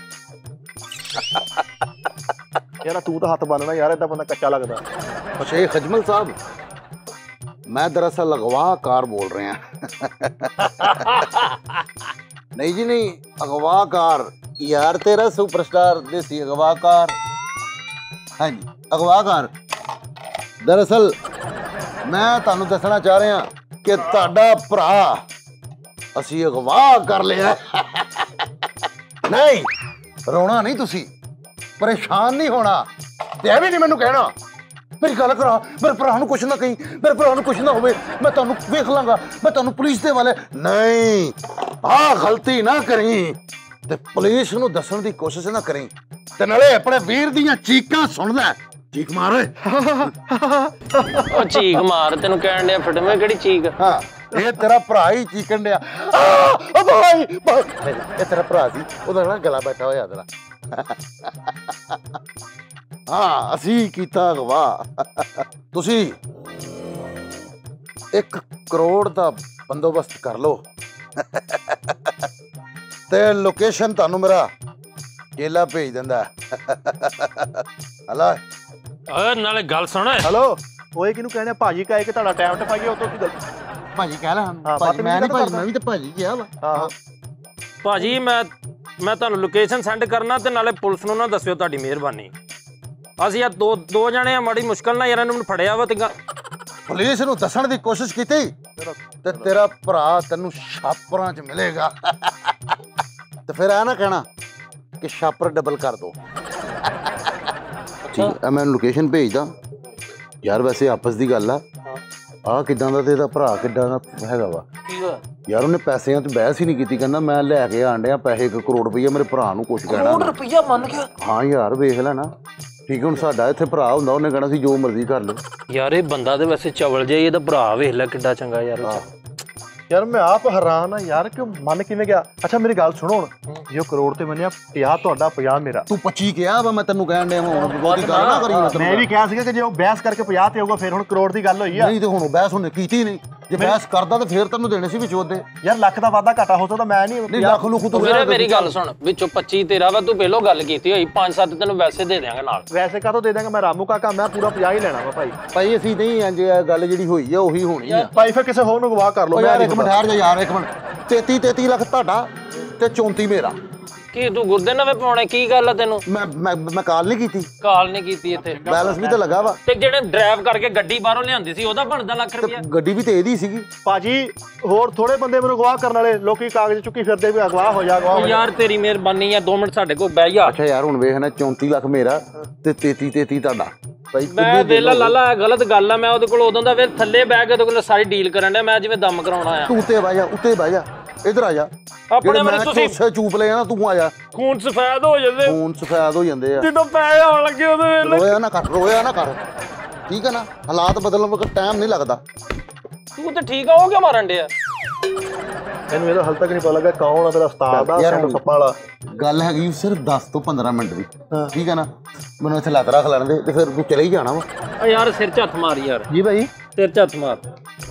B: ਯਾਰ ਤੂੰ ਤਾਂ ਹੱਥ ਬੰਨਣਾ ਯਾਰ ਏਦਾਂ ਬੰਦਾ ਕੱਚਾ ਲੱਗਦਾ
A: शेख अजमल साहब मैं दरअसल अगवाकार बोल रहे हैं नहीं जी नहीं अगवाकार यार तेरा सुपरस्टार देसी अगवाकार हाँ जी अगवाकार दरअसल मैं तुहानू दसना चाह रहा कि तुहाडा भरा असी अगवा कर लिया नहीं रोना नहीं तुसी परेशान नहीं होना ते भी नहीं मैनू कहना मेरी गल करा मेरे भरा नूं कुछ ना कहीं मेरे भरा नूं कुछ ना होवे मैं तुहानूं वेख लांगा मैं तुहानूं पुलिस दे वाले नहीं आ गलती ना करी ते पुलिस नूं दस्सण दी कोशिश ना करी ते नाले अपने वीर दीयां चीकां सुण लै चीक मार
C: ਉਹ ਚੀਕ ਮਾਰ ਤੈਨੂੰ ਕਹਿਣ ਡਿਆ ਫਟਵੇਂ ਕਿਹੜੀ ਚੀਕ
A: हाँ ये तेरा भरा ही चीकन दिया ओ भाई ये तेरा भरा सी ओदा ना गला बैठा होया तेरा हाँ असी कीता अगवा तुसी एक करोड़ दा बंदोबस्त कर लो ते लोकेशन तानू मेरा केला भेज दिंदा हला
C: ਓਏ ਨਾਲੇ ਗੱਲ ਸੁਣ
B: हेलो ओए किनू कहने भाजी का कि ਤੁਹਾਡਾ ਟਾਈਮ ਟਪਾਈਏ ਉਹ ਤੋਂ ਕੀ ਗੱਲ
A: भाजी कह रहा
B: हाँ,
A: भाजी मैं नहीं भाजी
B: करना।
A: मैं भी तो भाजी किया वा
B: ਹਾਂ
C: ਭਾਜੀ ਮੈਂ ਮੈਂ ਤੁਹਾਨੂੰ ਲੋਕੇਸ਼ਨ ਸੈਂਡ ਕਰਨਾ ਤੇ ਨਾਲੇ ਪੁਲਿਸ ਨੂੰ ਨਾ ਦੱਸਿਓ ਤੁਹਾਡੀ ਮਿਹਰਬਾਨੀ ਅਸੀਂ ਆ ਦੋ ਦੋ ਜਣੇ ਆ ਮਾੜੀ ਮੁਸ਼ਕਲ ਨਾਲ ਯਾਰ ਇਹਨੂੰ ਫੜਿਆ ਵਾ ਤੇ
A: ਪੁਲਿਸ ਨੂੰ ਦੱਸਣ ਦੀ ਕੋਸ਼ਿਸ਼ ਕੀਤੀ ਤੇ ਤੇਰਾ ਭਰਾ ਤੈਨੂੰ ਛਾਪਰਾਂ 'ਚ ਮਿਲੇਗਾ ਤੇ ਫਿਰ ਆ ਨਾ ਕਹਿਣਾ ਕਿ ਛਾਪਰ ਡਬਲ ਕਰ ਦੋ ਠੀਕ ਹੈ ਮੈਂ ਲੋਕੇਸ਼ਨ ਭੇਜਦਾ ਯਾਰ ਵੈਸੇ ਆਪਸ ਦੀ ਗੱਲ ਆ ਆ ਕਿਦਾਂ ਦਾ ਤੇ ਇਹਦਾ ਭਰਾ ਕਿੱਦਾਂ ਦਾ ਹੈਗਾ ਵਾ ਯਾਰ ਉਹਨੇ ਪੈਸਿਆਂ 'ਚ ਬਹਿਸ ਹੀ ਨਹੀਂ ਕੀਤੀ ਕਹਿੰਦਾ ਮੈਂ ਲੈ ਕੇ ਆਣ ਡਿਆ ਪੈਸੇ ਇੱਕ ਕਰੋੜ ਰੁਪਈਆ ਮੇਰੇ ਭਰਾ ਨੂੰ ਕੁਛ ਕਹਿਣਾ
C: ਕਰੋੜ ਰੁਪਈਆ ਮੰਨ ਗਿਆ
A: ਹਾਂ ਯਾਰ ਵੇਖ ਲੈ ਨਾ ਠੀਕ ਹੁਣ ਸਾਡਾ ਇੱਥੇ ਭਰਾ ਹੁੰਦਾ ਉਹਨੇ ਕਹਿਣਾ ਸੀ ਜੋ ਮਰਜ਼ੀ ਕਰ ਲਓ
C: ਯਾਰ ਇਹ ਬੰਦਾ ਤੇ ਵੈਸੇ ਚਵਲ ਜਿਹਾ ਇਹਦਾ ਭਰਾ ਵੇਖ ਲੈ ਕਿੱਡਾ ਚੰਗਾ ਯਾਰ
B: ਯਾਰ ਮੈਂ ਆਪ ਹੈਰਾਨ ਆ ਯਾਰ ਕਿ ਮਨ ਕਿਵੇਂ ਗਿਆ ਅੱਛਾ ਮੇਰੀ ਗੱਲ ਸੁਣੋ ਹੁਣ ਜੇ ਉਹ ਕਰੋੜ ਤੇ ਮੰਨਿਆ ਪੰਜਾਹ ਤੁਹਾਡਾ ਪੰਜਾਹ ਮੇਰਾ
A: ਤੂੰ ਪੱਚੀ ਕਿਹਾ ਵਾ ਮੈਂ ਤੈਨੂੰ ਕਹਿਣ ਡਿਆ ਹੁਣ ਬਹੁਤੀ ਗੱਲ ਨਾ ਕਰੀ
B: ਮੈਂ ਵੀ ਕਿਹਾ ਸੀਗਾ ਕਿ ਜੇ ਉਹ ਬਹਿਸ ਕਰਕੇ ਪੰਜਾਹ ਤੇ ਹੋਊਗਾ ਫਿਰ ਹੁਣ ਕਰੋੜ ਦੀ ਗੱਲ ਹੋਈ ਆ
A: ਨਹੀਂ ਤੇ ਹੁਣ ਬਹਿਸ ਉਹਨੇ ਕੀਤੀ ਨਹੀਂ ਜੇ ਬਹਿਸ ਕਰਦਾ ਤੇ ਫੇਰ ਤੈਨੂੰ ਦੇਣੇ ਸੀ ਵਿਚੋਦ ਦੇ
B: ਯਾਰ ਲੱਖ ਦਾ ਵਾਧਾ ਘਾਟਾ ਹੋ ਸਕਦਾ ਮੈਂ ਨਹੀਂ
A: ਨਹੀਂ ਲੱਖ ਲੁੱਖ ਤੂੰ
C: ਵੀਰੇ ਮੇਰੀ ਗੱਲ ਸੁਣ ਵਿੱਚੋਂ ਪੱਚੀ ਤੇਰਾ ਵਾ ਤੂੰ ਪਹਿਲੋਂ ਗੱਲ ਕੀਤੀ ਹੋਈ ਪੰਜ ਸੱਤ ਤੈਨੂੰ ਵੈਸੇ ਦੇ ਦਿਆਂਗਾ ਨਾਲ
B: ਵੈਸੇ ਕਾਹਤੋਂ ਦੇ ਦਾਂਗਾ ਮੈਂ ਰਾਮੂ ਕਾਕਾ ਮੈਂ ਪੂਰਾ ਪੰਜਾਹ ਹੀ ਲੈਣਾ ਵਾ ਭਾਈ
A: ਭਾਈ ਅਸੀਂ ਨਹੀਂ ਇੰਜ ਗੱਲ ਜਿਹੜੀ ਹੋਈ ਆ ਉਹੀ ਹੋਣੀ ਆ
B: ਭਾਈ ਫਿਰ ਕਿਸੇ ਹੋਰ ਨੂੰ ਗਵਾਹ ਕਰ ਲਓ
A: ਯਾਰ ਇੱਕ ਮਿੰਟ ਠਹਿਰ ਜਾ ਯਾਰ ਇੱਕ ਮਿੰਟ ਤੇਤੀ ਤੇਤੀ ਲੱਖ ਤੁਹਾਡਾ ਤੇ ਚੌਂਤੀ ਮੇਰਾ
C: ਕੀ ਤੂੰ ਗੁਰਦੇ ਨਵੇਂ ਪਾਉਣੇ ਕੀ ਗੱਲ ਆ ਤੈਨੂੰ
A: ਮੈਂ ਮੈਂ ਮੈਂ ਕਾਲ ਨਹੀਂ ਕੀਤੀ
C: ਕਾਲ ਨਹੀਂ ਕੀਤੀ ਇੱਥੇ
A: ਬੈਲੈਂਸ ਵੀ ਤਾਂ ਲੱਗਾ ਵਾ
C: ਤੇ ਜਿਹੜੇ ਡਰਾਈਵ ਕਰਕੇ ਗੱਡੀ ਬਾਹਰੋਂ ਲਿਆਂਦੀ ਸੀ ਉਹਦਾ ਬਣਦਾ ਲੱਖ ਰੁਪਇਆ
A: ਗੱਡੀ ਵੀ ਤੇ ਇਹਦੀ ਸੀਗੀ
B: ਭਾਜੀ ਹੋਰ ਥੋੜੇ ਬੰਦੇ ਮੈਨੂੰ ਗਵਾਹ ਕਰਨ ਵਾਲੇ ਲੋਕੀ ਕਾਗਜ਼ ਚੁੱਕੀ ਫਿਰਦੇ ਵੀ ਅਗਵਾਹ ਹੋ ਜਾ ਗਵਾਹ
C: ਯਾਰ ਤੇਰੀ ਮਿਹਰਬਾਨੀ ਆ ਦੋ ਮਿੰਟ ਸਾਡੇ ਕੋਲ ਬਹਿ ਜਾ
A: ਅੱਛਾ ਯਾਰ ਹੁਣ ਵੇਖਣਾ ਚੌਂਤੀ ਲੱਖ ਮੇਰਾ ਤੇ ਤੇਤੀ ਤੇਤੀ ਤੁਹਾਡਾ ਭਾਈ
C: ਮੈਂ ਵੇਲਾ ਲਾਲਾ ਗਲਤ ਗੱਲ ਆ ਮੈਂ ਉਹਦੇ ਕੋਲ ਉਦੋਂ ਦਾ ਫਿਰ ਥੱਲੇ ਬਹਿ ਕੇ ਉਹਦੇ ਕੋਲ ਸਾਰੀ ਡੀਲ ਕਰਨ ਡਿਆ ਮੈਂ ਜਿਵੇਂ ਦਮ ਕਰਾਉਣਾ ਆ
A: ਤੂੰ ਉੱਤੇ ਬਹਿ ਜਾ ਉੱਤੇ ਬਹਿ ਜਾ ਇਧਰ ਆ ਜਾ
C: ਆਪਣੇ ਵਾਲੀ ਤੁਸੀਂ
A: ਤੁਸੀਂ ਚੂਪ ਲੈ ਨਾ ਤੂੰ ਆ ਜਾ
C: ਖੂਨ ਸਫੈਦ ਹੋ ਜਾਂਦੇ
A: ਖੂਨ ਸਫੈਦ ਹੋ ਜਾਂਦੇ ਆ
C: ਜਦੋਂ ਪੈਸੇ ਆਉਣ ਲੱਗੇ ਉਹਦੇ ਵੇਲੇ
A: ਰੋਇਆ ਨਾ ਕਰ ਰੋਇਆ ਨਾ ਕਰ ਠੀਕ ਹੈ ਨਾ ਹਾਲਾਤ ਬਦਲਣ ਵਕਤ ਟਾਈਮ ਨਹੀਂ ਲੱਗਦਾ
C: ਤੂੰ ਤੇ ਠੀਕ ਆ ਉਹ ਕਿਉਂ ਮਾਰਨ ਡਿਆ
B: ਮੈਨੂੰ ਇਹਦਾ ਹਾਲ ਤੱਕ ਨਹੀਂ ਪਤਾ ਲੱਗਾ ਕੌਣ ਆ ਤੇਰਾ ਉਸਤਾਦ ਆ ਸੈਂਟਰ ਸੱਪਾਂ ਵਾਲਾ
A: ਗੱਲ ਹੈਗੀ ਸਿਰਫ ਦਸ ਤੋਂ ਪੰਦਰਾਂ ਮਿੰਟ ਦੀ ਠੀਕ ਹੈ ਨਾ ਮੈਨੂੰ ਇੱਥੇ ਲੱਤ ਰੱਖ ਲੈਣ ਦੇ ਤੇ ਫਿਰ ਤੂੰ ਚਲੇ ਹੀ ਜਾਣਾ ਵਾ
C: ਓ ਯਾਰ ਸਿਰ 'ਚ ਹੱਥ ਮਾਰ ਯਾਰ
B: ਜੀ ਭਾਈ
C: ਸਿਰ 'ਚ ਹੱਥ ਮਾਰ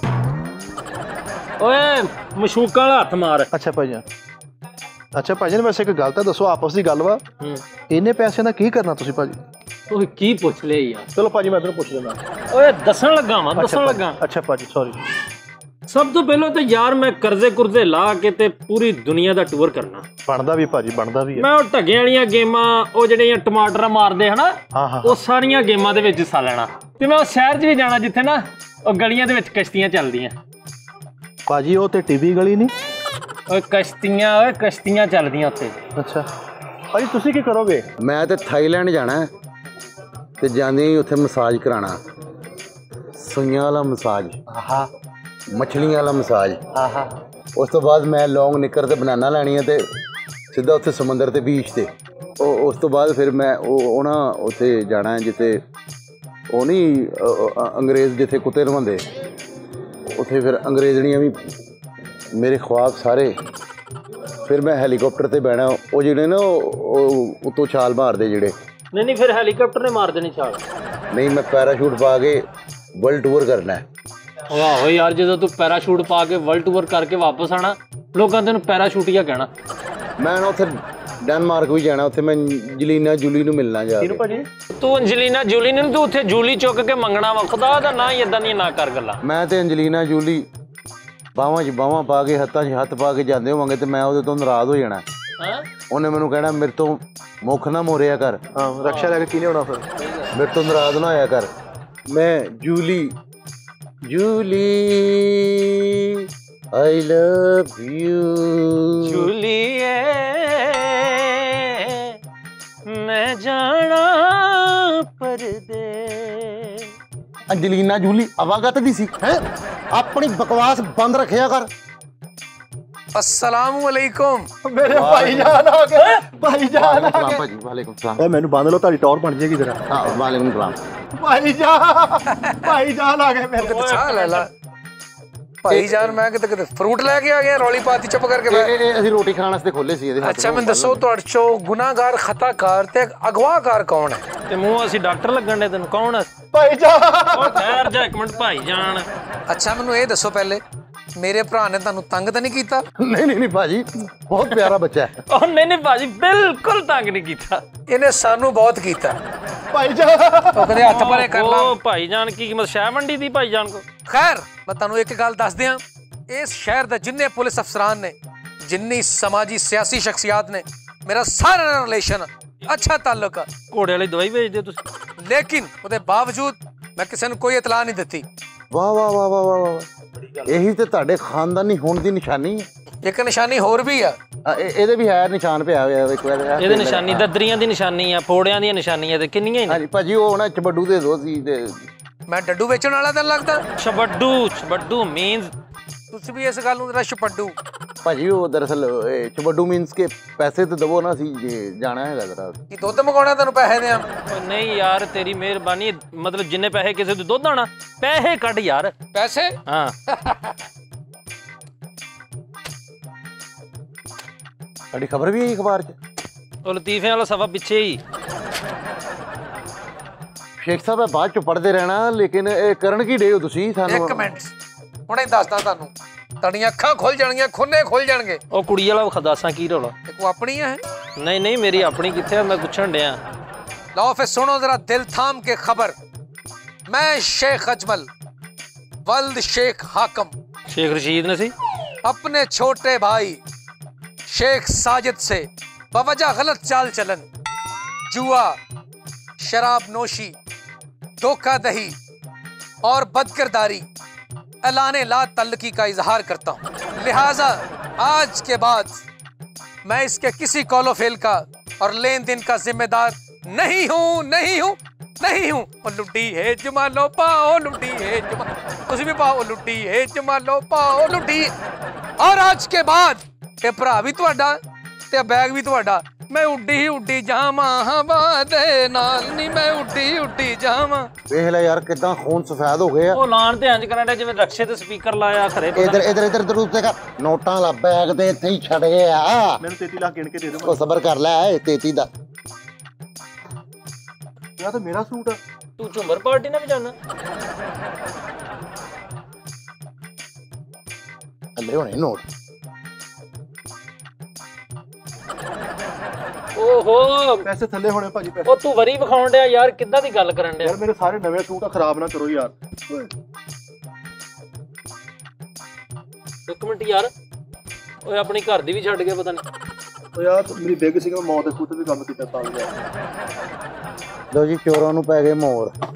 C: ਓਏ ਮਸ਼ੂਕਾਂ ਵਾਲਾ ਹੱਥ ਮਾਰ
B: ਅੱਛਾ ਭਾਈ ਅੱਛਾ ਭਾਜੀ ਨੇ ਵੈਸੇ ਇੱਕ ਗੱਲ ਤਾਂ ਦੱਸੋ ਆਪਸ ਦੀ ਗੱਲ ਵਾ ਇੰਨੇ ਪੈਸਿਆਂ ਦਾ ਕੀ ਕਰਨਾ ਤੁਸੀਂ ਭਾਜੀ
C: ਓਏ ਕੀ ਪੁੱਛ ਲਿਆ ਯਾਰ
B: ਚਲੋ ਭਾਜੀ ਮੈਂ ਤੈਨੂੰ ਪੁੱਛ ਲੈਂਦਾ
C: ਓਏ ਦੱਸਣ ਲੱਗਾ ਵਾਂ ਦੱਸਣ ਲੱਗਾ
B: ਅੱਛਾ ਭਾਜੀ ਸੌਰੀ
C: ਸਭ ਤੋਂ ਪਹਿਲਾਂ ਤਾਂ ਯਾਰ ਮੈਂ ਕਰਜ਼ੇ ਕੁਰਜ਼ੇ ਲਾ ਕੇ ਤੇ ਪੂਰੀ ਦੁਨੀਆ ਦਾ ਟੂਰ ਕਰਨਾ
B: ਬਣਦਾ ਵੀ ਭਾਜੀ ਬਣਦਾ ਵੀ
C: ਮੈਂ ਉਹ ਢੱਗੇ ਵਾਲੀਆਂ ਗੇਮਾਂ ਉਹ ਜਿਹੜੀਆਂ ਟਮਾਟਰ ਮਾਰਦੇ ਹਨਾ
B: ਹਾਂ ਹਾਂ
C: ਉਹ ਸਾਰੀਆਂ ਗੇਮਾਂ ਦੇ ਵਿੱਚ ਹਿੱਸਾ ਲੈਣਾ ਤੇ ਮੈਂ ਉਹ ਸ਼ਹਿਰ 'ਚ ਵੀ ਜਾਣਾ ਜਿੱਥੇ ਨਾ ਉਹ ਗਲੀਆਂ ਦੇ ਵਿੱਚ ਕਸ਼ਤੀਆਂ ਚੱਲਦੀਆਂ
B: ਭਾਜੀ ਉਹ ਤੇ ਟੀਵੀ ਗਲੀ ਨਹੀਂ
C: ਓਏ ਕਸ਼ਤੀਆਂ ਓਏ ਕਸ਼ਤੀਆਂ ਚੱਲਦੀਆਂ ਉੱਥੇ
B: ਅੱਛਾ ਭਾਜੀ ਤੁਸੀਂ ਕੀ ਕਰੋਗੇ
A: ਮੈਂ ਤੇ ਥਾਈਲੈਂਡ ਜਾਣਾ ਤੇ ਜਾਂਦੇ ਹੀ ਉੱਥੇ ਮਸਾਜ ਕਰਾਣਾ ਸੂਈਆਂ ਵਾਲਾ ਮਸਾਜ
B: ਆਹਾ
A: ਮੱਛਲੀਆਂ ਵਾਲਾ ਮਸਾਜ
B: ਆਹਾ
A: ਉਸ ਤੋਂ ਬਾਅਦ ਮੈਂ ਲੌਂਗ ਨਿੱਕਰ ਤੇ ਬਨਾਨਾ ਲੈਣੀ ਹੈ ਤੇ ਸਿੱਧਾ ਉੱਥੇ ਸਮੁੰਦਰ ਤੇ ਬੀਚ ਤੇ ਉਹ ਉਸ ਤੋਂ ਬਾਅਦ ਫਿਰ ਮੈਂ ਉਹ ਉਹਨਾਂ ਉੱਥੇ ਜਾਣਾ ਜਿੱਥੇ ਉਹ ਨਹੀਂ ਅੰਗਰੇਜ਼ ਜਿੱਥੇ ਕੁੱਤੇ ਰਵਾਉਂਦੇ ਉੱਥੇ ਫਿਰ ਅੰਗਰੇਜ਼ਣੀਆਂ ਵੀ ਮੇਰੇ ਖੁਆਬ ਸਾਰੇ ਫਿਰ ਮੈਂ ਹੈਲੀਕਾਪਟਰ ਤੇ ਬਹਿਣਾ ਉਹ ਜਿਹੜੇ ਨਾ ਉਹ ਉੱਤੋਂ ਛਾਲ ਮਾਰਦੇ ਜਿਹੜੇ
C: ਨਹੀਂ ਨਹੀਂ ਫਿਰ ਹੈਲੀਕਾਪਟਰ ਨੇ ਮਾਰ ਦੇਣੀ ਛਾਲ
A: ਨਹੀਂ ਮੈਂ ਪੈਰਾਸ਼ੂਟ ਪਾ ਕੇ ਵਰਲਡ ਟੂਰ ਕਰਨਾ
C: ਵਾਹ ਯਾਰ ਜਦੋਂ ਤੂੰ ਪੈਰਾਸ਼ੂਟ ਪਾ ਕੇ ਵਰਲਡ ਟੂਰ ਕਰਕੇ ਵਾਪਸ ਆਣਾ ਲੋਕਾਂ ਤੈਨੂੰ ਪੈਰਾਸ਼ੂਟੀਆ ਕਹਿਣਾ
A: ਮੈਂ ਨਾ ਉੱਥੇ ਡੈਨਮਾਰਕ ਵੀ ਜਾਣਾ ਉੱਥੇ ਮੈਂ ਜਲੀਨਾ ਜੂਲੀ ਨੂੰ ਮਿਲਣਾ ਜਾ ਕੇ
B: ਭਾਜੀ
C: ਤੂੰ ਅੰਜਲੀਨਾ ਜੂਲੀ ਨੂੰ ਤੂੰ ਉੱਥੇ ਜੂਲੀ ਚੁੱਕ ਕੇ ਮੰਗਣਾ ਵਾ ਖੁਦਾ ਦਾ ਨਾਂ ਹੀ ਇਦਾਂ ਦੀਆਂ ਨਾ ਕਰ ਗੱਲਾਂ
A: ਮੈਂ ਤੇ ਅੰਜਲੀਨਾ ਜੂਲੀ ਬਾਹਾਂ 'ਚ ਬਾਹਾਂ ਪਾ ਕੇ ਹੱਥਾਂ 'ਚ ਹੱਥ ਪਾ ਕੇ ਜਾਂਦੇ ਹੋਵਾਂਗੇ ਤੇ ਮੈਂ ਉਹਦੇ ਤੋਂ ਨਾਰਾਜ਼ ਹੋ ਜਾਣਾ
C: ਹਾਂ
A: ਉਹਨੇ ਮੈਨੂੰ ਕਹਿਣਾ ਮੇਰੇ ਤੋਂ ਮੁੱਖ ਨਾ ਮੋਰਿਆ ਕਰ
B: ਹਾਂ ਰਕਸ਼ਾ ਲੈ ਕੇ ਕਿਨੇ ਹੋਣਾ ਫਿਰ
A: ਮੇਰੇ ਤੋਂ ਨਾਰਾਜ਼ ਨਾ ਹੋਇਆ ਕਰ ਮੈਂ ਜੂਲੀ ਜੂਲੀ ਆਈ ਲਵ ਯੂ
C: ਜੂਲੀਏ ਮੈਂ ਜਾਣ
A: ਅੰਜਲੀਨਾ ਜੂਲੀ ਅਵਾਗਤ ਦੀ ਸੀ ਹੈ ਆਪਣੀ ਬਕਵਾਸ ਬੰਦ ਰੱਖਿਆ ਕਰ
D: अस्सलाम वालेकुम
B: ਮੇਰੇ ਭਾਈ ਜਾਨ ਆ ਗਏ ਭਾਈ ਜਾਨ ਆ ਗਏ
A: ਭਾਜੀ ਵਾਲੇਕੁਮ ਸਲਾਮ
B: ਓਏ ਮੈਨੂੰ ਬੰਦ ਲਓ ਤੁਹਾਡੀ ਟੌਰ ਬਣ ਜੇਗੀ ਜਰਾ
A: ਹਾਂ ਵਾਲੇਕੁਮ ਸਲਾਮ
B: ਭਾਈ ਜਾਨ ਭਾਈ ਜਾਨ ਆ ਗਏ ਮੇਰੇ
D: किते चाह ले ला भाई जान मैं किते किते फ्रूट लेके आ गया रौली पाती चुप करके बैठ
A: ਇਹ ਇਹ ਅਸੀਂ ਰੋਟੀ ਖਾਣ ਵਾਸਤੇ ਖੋਲੇ ਸੀ ਇਹਦੇ ਹੱਥ
D: अच्छा मैं दसो तुहाडे चो गुनाहगार खताकार ते अगवाकार कौन है
C: ਤੇ ਮੂੰਹ ਅਸੀਂ ਡਾਕਟਰ ਲੱਗਣ ਦੇ ਤੈਨੂੰ ਕੌਣ ਆ
B: ਭਾਈ ਜਾਨ
C: ਉਹ ਠਹਿਰ ਜਾ ਇੱਕ ਮਿੰਟ ਭਾਈ ਜਾਨ
D: अच्छा मैनू ये दसो पहले मेरे भरा ने तुहानू तंग तो नहीं कीता
A: ਨਹੀਂ ਨਹੀਂ ਨਹੀਂ ਭਾਜੀ ਬਹੁਤ ਪਿਆਰਾ ਬੱਚਾ ਹੈ
C: ਉਹ ਨਹੀਂ ਨਹੀਂ ਭਾਜੀ ਬਿਲਕੁਲ ਤੰਗ ਨਹੀਂ ਕੀਤਾ
D: इन्हें सानू बहुत कीता
B: ਭਾਈ ਜਾਨ
D: ਉਹ ਕਦੇ ਹੱਥ ਭਰੇ ਕਰ ਲਾ
C: ਉਹ ਭਾਈ ਜਾਨ ਕੀ ਕੀਮਤ ਸ਼ਹਿ ਮੰਡੀ ਦੀ ਭਾਈ ਜਾਨ ਕੋ
D: खैर मैं तुहानू एक गल दस दियां इस शहर दे जिन्ने पुलिस अफसरान ने जिन्नी समाजी सियासी शख्सियात ने मेरा सारा रिलेशन अच्छा ताल्लुक है
C: ਘੋੜੇ ਵਾਲੀ ਦਵਾਈ ਵੇਚਦੇ ਤੁਸੀਂ
D: लेकिन ਉਹਦੇ ਬਾਵਜੂਦ मैं किसी ਨੂੰ ਕੋਈ ਇਤਲਾਹ ਨਹੀਂ ਦਿੱਤੀ
A: ਵਾਹ ਵਾਹ ਵਾਹ ਵਾਹ ਵਾਹ ਵਾਹ ਇਹੀ ਤੇ ਤੁਹਾਡੇ ਖਾਨਦਾਨੀ ਹੋਣ ਦੀ ਨਿਸ਼ਾਨੀ ਹੈ
D: ਇੱਕ ਨਿਸ਼ਾਨੀ ਹੋਰ ਵੀ ਆ
A: ਆ, ਇਹ- ਇਹਦੇ ਵੀ ਹੈ ਨਿਸ਼ਾਨ ਪਿਆ ਹੋਇਆ ਇੱਕ ਵਾਰ ਆਹ
C: ਇਹਦੇ ਨਿਸ਼ਾਨੀ ਦਦਰੀਆਂ ਦੀ ਨਿਸ਼ਾਨੀ ਆ ਫੋੜਿਆਂ ਦੀਆਂ ਨਿਸ਼ਾਨੀਆਂ ਤੇ ਕਿੰਨੀਆਂ ਹੀ ਨੇ
A: ਹਾਂਜੀ ਭਾਜੀ ਉਹ ਨਾ ਚਬੱਡੂ ਦੇ ਦੋ ਸੀ ਤੇ
D: ਮੈਂ ਡੱਡੂ ਵੇਚਣ ਵਾਲਾ ਤਾਂ ਲੱਗਦਾ
C: ਛਬੱਡੂ ਛਬੱਡੂ ਮੀਨਸ
D: ਤੁਸੀਂ ਵੀ ਇਸ ਗੱਲ ਨੂੰ ਜਰਾ ਛਪੱਡੂ
A: ਭਾਜੀ ਉਹ ਦਰਅਸਲ ਇਹ ਚਬੱਡੂ ਮੀਨਸ ਕੇ ਪੈਸੇ ਤੇ ਦਵੋ ਨਾ ਸੀ ਜੇ ਜਾਣਾ ਹੈਗਾ ਜ਼ਰਾ
D: ਕੀ ਦੁੱਧ ਮਗਾਉਣਾ ਤੈਨੂੰ ਪੈਸੇ ਦਿਆਂ
C: ਨਹੀਂ ਯਾਰ ਤੇਰੀ ਮਿਹਰਬਾਨੀ ਮਤਲਬ ਜਿੰਨੇ ਪੈਸੇ ਕਿਸੇ ਦੇ ਦੁੱਧ ਆਣਾ ਪੈਸੇ ਕੱਢ ਯਾਰ
D: ਪੈਸੇ
C: ਹਾਂ
A: ਤੁਹਾਡੀ ਖਬਰ ਵੀ ਆਈ ਅਖਬਾਰ 'ਚ
C: ਉਹ ਲਤੀਫਿਆਂ ਵਾਲਾ ਸਫਾ ਪਿੱਛੇ ਹੀ
A: ਸ਼ੇਖ ਸਾਹਿਬ ਇਹ ਬਾਅਦ 'ਚ ਪੜ੍ਹਦੇ ਰਹਿਣਾ ਲੇਕਿਨ ਇਹ ਕਰਨ ਕੀ ਡੇ ਹੋ ਤੁਸੀਂ ਸਾਨੂੰ
D: ਇੱਕ ਮਿੰਟ ਹੁਣੇ ਦੱਸਦਾ ਤੁਹਾਨੂੰ ਤੁਹਾਡੀਆਂ ਅੱਖਾਂ ਖੁੱਲ ਜਾਣਗੀਆਂ ਖੁੰਨੇ ਖੁੱਲ ਜਾਣਗੇ
C: ਉਹ ਕੁੜੀ ਵਾਲਾ ਖਦਾਸਾਂ ਕੀ ਰੋਲਾ
D: ਇਹ ਕੋ ਆਪਣੀ ਹੈ
C: ਨਹੀਂ ਨਹੀਂ ਮੇਰੀ ਆਪਣੀ ਕਿੱਥੇ ਆ ਮੈਂ ਪੁੱਛਣ ਡਿਆ
D: लो फिर सुनो जरा दिल थाम के खबर मैं शेख अजमल वल्द शेख हाकम
C: ਸ਼ੇਖ ਰਸ਼ੀਦ ਨੇ ਸੀ
D: अपने छोटे भाई शेख साजिद से बवजह गलत चाल चलन जुआ शराब नोशी धोखा दही और बदकिरदारी ऐलाने ला तल्लकी का इजहार करता हूँ लिहाजा आज के बाद मैं इसके किसी कॉलो फेल का और लेन देन का जिम्मेदार नहीं हूँ नहीं हूँ नहीं हूँ ओ लुड्डी है जमालो पाओ लुड्डी है जमा तुसी भी पाओ लुड्डी है जमालो पाओ लुड्डी और आज के बाद ये भरा भी तुहाडा ते बैग भी तुहाडा मैं उड्डी उड्डी जावां हवा दे नाल नी मैं उड्डी उड्डी जावां
A: ਵੇਖ ਲੈ ਯਾਰ ਕਿਦਾਂ ਖੂਨ ਸਫੈਦ ਹੋ ਗਏ ਆ
C: ਉਹ ਲਾਣ ਤੇ ਇੰਜ ਕਰਨ ਡਿਆ ਜਿਵੇਂ ਰਕਸ਼ੇ ਤੇ ਸਪੀਕਰ ਲਾਇਆ ਖਰੇ ਪਤਾ
A: ਇਧਰ ਇਧਰ ਇਧਰ ਇਧਰ ਉੱਤੇ ਕਰ ਨੋਟਾਂ ਲਾ ਬੈਗ ਤੇ ਇੱਥੇ ਹੀ ਛੱਡ ਗਏ ਆ
B: ਮੈਨੂੰ ਤੇਤੀ ਲੱਖ ਗਿਣ ਕੇ ਦੇ ਦਿਓ
A: ਉਹ ਸਬਰ ਕਰ ਲੈ ਇਹ ਤੇਤੀ ਦਾ
B: ਯਾ ਤਾਂ ਮੇਰਾ ਸੂਟ ਆ
C: ਤੂੰ ਝੁੰਮਰ ਪਾਰਟੀ ਨਾ ਵੀ ਜਾਣਾ
A: ਥੱਲੇ ਹੋਣੇ ਨੋਟ
C: ਓਹੋ
B: ਪੈਸੇ ਥੱਲੇ ਹੋਣੇ ਭਾਜੀ ਪੈਸੇ
C: ਉਹ ਤੂੰ ਵਰੀ ਵਿਖਾਉਣ ਡਿਆ ਯਾਰ ਕਿੱਦਾਂ ਦੀ ਗੱਲ ਕਰਨ ਡਿਆ
B: ਯਾਰ ਮੇਰੇ ਸਾਰੇ ਨਵੇਂ ਸੂਟ ਆ ਖਰਾਬ ਨਾ ਕਰੋ ਯਾਰ
C: ਇੱਕ ਮਿੰਟ ਯਾਰ ਓਏ ਆਪਣੀ ਘਰ ਦੀ ਵੀ ਛੱਡ ਕੇ ਪਤਾ ਨਹੀਂ
B: ਓ ਯਾਰ ਮੇਰੀ ਬਿੱਗ ਸੀਗਾ ਮੌਤ ਦੇ ਖੂਤ ਵੀ ਕੰਮ ਕੀਤਾ ਤਾਂ ਗਿਆ
A: ਲੋ ਜੀ ਚੋਰਾਂ ਨੂੰ ਪੈ ਗਏ ਮੋਰ